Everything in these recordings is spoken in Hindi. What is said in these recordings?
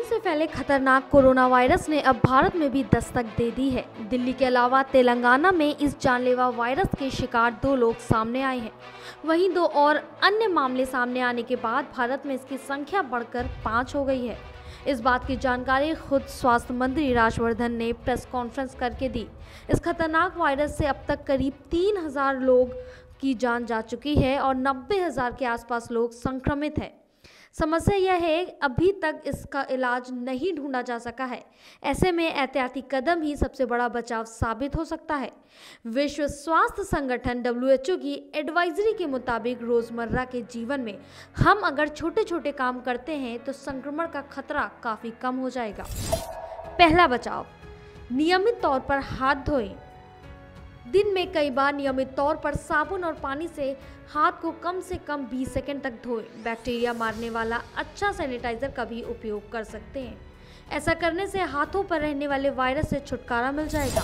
से फैले खतरनाक कोरोना वायरस ने अब भारत में भी दस्तक दे दी है। दिल्ली के अलावा तेलंगाना में इस जानलेवा वायरस के शिकार 2 लोग सामने आए हैं। वहीं 2 और अन्य मामले सामने आने के बाद भारत में इसकी संख्या बढ़कर 5 हो गई है। इस बात की जानकारी खुद स्वास्थ्य मंत्री राजवर्धन ने प्रेस कॉन्फ्रेंस करके दी। इस खतरनाक वायरस से अब तक करीब 3000 लोग की जान जा चुकी है और 90,000 के आसपास लोग संक्रमित हैं। समस्या यह है अभी तक इसका इलाज नहीं ढूंढा जा सका है। ऐसे में एहतियाती कदम ही सबसे बड़ा बचाव साबित हो सकता है। विश्व स्वास्थ्य संगठन WHO की एडवाइजरी के मुताबिक रोजमर्रा के जीवन में हम अगर छोटे छोटे काम करते हैं तो संक्रमण का खतरा काफी कम हो जाएगा। पहला बचाव, नियमित तौर पर हाथ धोएं। दिन में कई बार नियमित तौर पर साबुन और पानी से हाथ को कम से कम 20 सेकंड तक धोएं। बैक्टीरिया मारने वाला अच्छा सैनिटाइजर का भी उपयोग कर सकते हैं। ऐसा करने से हाथों पर रहने वाले वायरस से छुटकारा मिल जाएगा।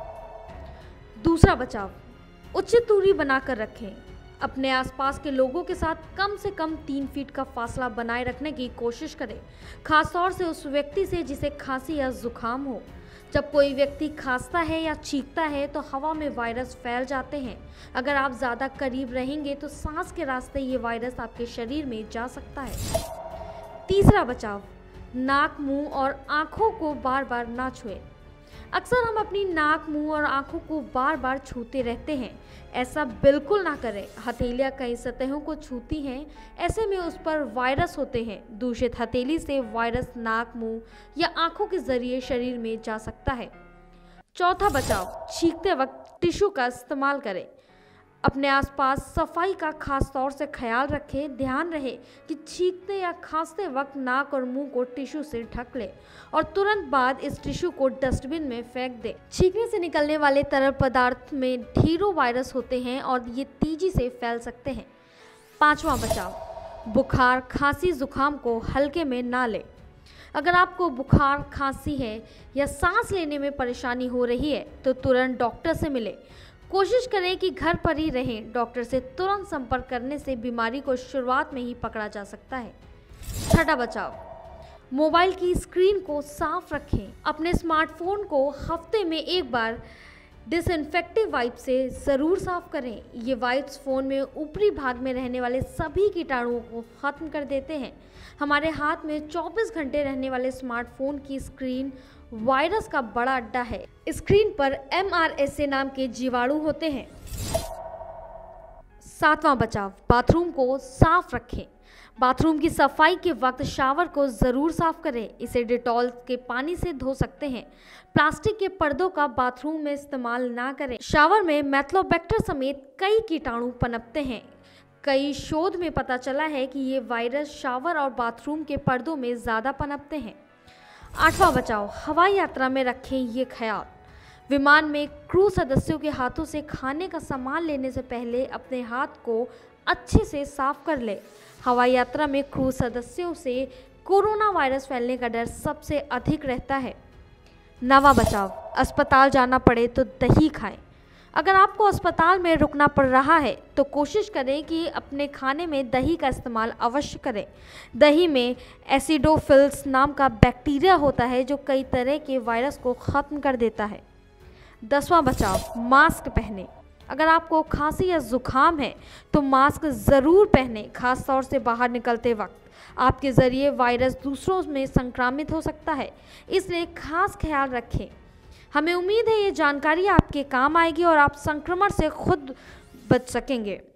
दूसरा बचाव, उचित दूरी बनाकर रखें। अपने आसपास के लोगों के साथ कम से कम 3 फीट का फासला बनाए रखने की कोशिश करें, खासतौर से उस व्यक्ति से जिसे खांसी या जुकाम हो। जब कोई व्यक्ति खांसता है या छींकता है तो हवा में वायरस फैल जाते हैं। अगर आप ज़्यादा करीब रहेंगे तो सांस के रास्ते ये वायरस आपके शरीर में जा सकता है। तीसरा बचाव, नाक, मुंह और आँखों को बार बार ना छुएं। अक्सर हम अपनी नाक, मुंह और आँखों को बार बार छूते रहते हैं। ऐसा बिल्कुल ना करें। हथेलियाँ कई सतहों को छूती हैं, ऐसे में उस पर वायरस होते हैं। दूषित हथेली से वायरस नाक, मुंह या आँखों के जरिए शरीर में जा सकता है। चौथा बचाव, छींकते वक्त टिश्यू का इस्तेमाल करें। अपने आसपास सफाई का खास तौर से ख्याल रखें। ध्यान रहे कि छींकते या खांसते वक्त नाक और मुंह को टिश्यू से ढक लें और तुरंत बाद इस टिश्यू को डस्टबिन में फेंक दें। छींकने से निकलने वाले तरल पदार्थ में ढेरों वायरस होते हैं और ये तेजी से फैल सकते हैं। पांचवा बचाव, बुखार, खांसी, जुकाम को हल्के में ना लें। अगर आपको बुखार, खांसी है या सांस लेने में परेशानी हो रही है तो तुरंत डॉक्टर से मिलें। कोशिश करें कि घर पर ही रहें। डॉक्टर से तुरंत संपर्क करने से बीमारी को शुरुआत में ही पकड़ा जा सकता है। छठा बचाव, मोबाइल की स्क्रीन को साफ रखें। अपने स्मार्टफोन को हफ्ते में एक बार डिसइंफेक्टिव वाइप से ज़रूर साफ करें। ये वाइप्स फ़ोन में ऊपरी भाग में रहने वाले सभी कीटाणुओं को ख़त्म कर देते हैं। हमारे हाथ में 24 घंटे रहने वाले स्मार्टफोन की स्क्रीन वायरस का बड़ा अड्डा है। स्क्रीन पर MRSA नाम के जीवाणु होते हैं। सातवां बचाव, बाथरूम को साफ रखें। बाथरूम की सफाई के वक्त शावर को ज़रूर साफ करें। इसे डिटॉल के पानी से धो सकते हैं। प्लास्टिक के पर्दों का बाथरूम में इस्तेमाल ना करें। शावर में मैथ्लोबैक्टर समेत कई कीटाणु पनपते हैं। कई शोध में पता चला है कि ये वायरस शावर और बाथरूम के पर्दों में ज़्यादा पनपते हैं। आठवां बचाव, हवाई यात्रा में रखें ये ख्याल। विमान में क्रू सदस्यों के हाथों से खाने का सामान लेने से पहले अपने हाथ को अच्छे से साफ कर ले। हवाई यात्रा में क्रू सदस्यों से कोरोना वायरस फैलने का डर सबसे अधिक रहता है। नवां बचाव, अस्पताल जाना पड़े तो दही खाएं। अगर आपको अस्पताल में रुकना पड़ रहा है तो कोशिश करें कि अपने खाने में दही का इस्तेमाल अवश्य करें। दही में एसिडोफिल्स नाम का बैक्टीरिया होता है जो कई तरह के वायरस को ख़त्म कर देता है। 10वां बचाव, मास्क पहनें। अगर आपको खांसी या जुकाम है तो मास्क ज़रूर पहनें, खास तौर से बाहर निकलते वक्त। आपके ज़रिए वायरस दूसरों में संक्रामित हो सकता है, इसलिए खास ख्याल रखें। हमें उम्मीद है ये जानकारी आपके काम आएगी और आप संक्रमण से खुद बच सकेंगे।